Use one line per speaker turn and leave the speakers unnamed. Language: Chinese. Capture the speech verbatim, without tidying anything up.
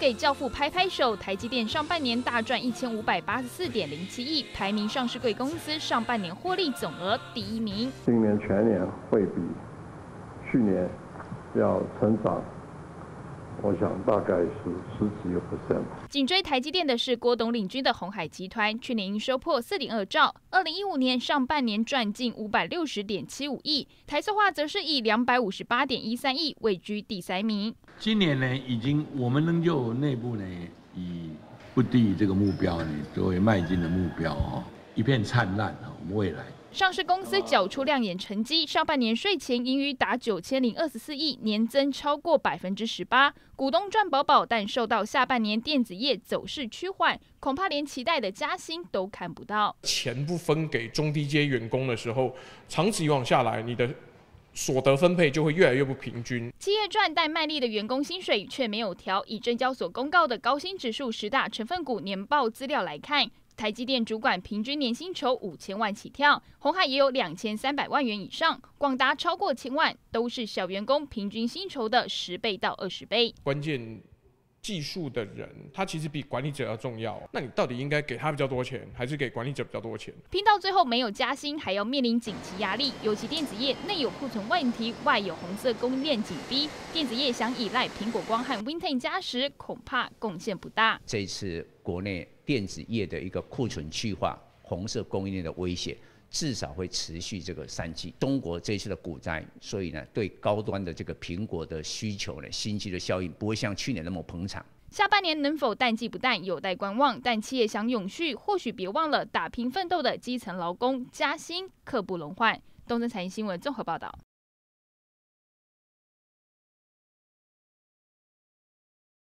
给教父拍拍手。台积电上半年大赚一千五百八十四点零七亿，排名上市柜公司上半年获利总额第一名。
今年全年会比去年要成长。 我想大概是十几个 percent。
紧追台积电的是郭董领军的鸿海集团，去年营收破四点二兆，二零一五年上半年赚近五百六十点七五亿，台塑化则是以两百五十八点一三亿位居第三名。
今年呢，已经我们能就内部呢，以不低这个目标呢作为迈进的目标哦，一片灿烂啊，我们未来。
上市公司缴出亮眼成绩，上半年税前盈余达九千零二十四亿，年增超过百分之十八，股东赚饱饱，但受到下半年电子业走势趋缓，恐怕连期待的加薪都看不到。
钱不分给中低阶员工的时候，长期往下来，你的所得分配就会越来越不平均。
企业赚但卖力的员工薪水却没有调。以证交所公告的高薪指数十大成分股年报资料来看。 台积电主管平均年薪酬五千万起跳，鸿海也有两千三百万元以上，广达超过千万，都是小员工平均薪酬的十倍到二十倍。
关键技术的人，他其实比管理者要重要。那你到底应该给他比较多钱，还是给管理者比较多钱？
拼到最后没有加薪，还要面临景气压力，尤其电子业内有库存问题，外有红色供应链紧逼，电子业想依赖苹果光和 Wintel 加时，恐怕贡献不大。
这一次国内 电子业的一个库存去化、红色供应链的威胁，至少会持续这个三季。中国这一次的股灾，所以呢，对高端的这个苹果的需求呢，新机的效应不会像去年那么捧场。
下半年能否淡季不淡，有待观望。但企业想永续，或许别忘了打拼奋斗的基层劳工，加薪刻不容缓。东森财经新闻综合报道。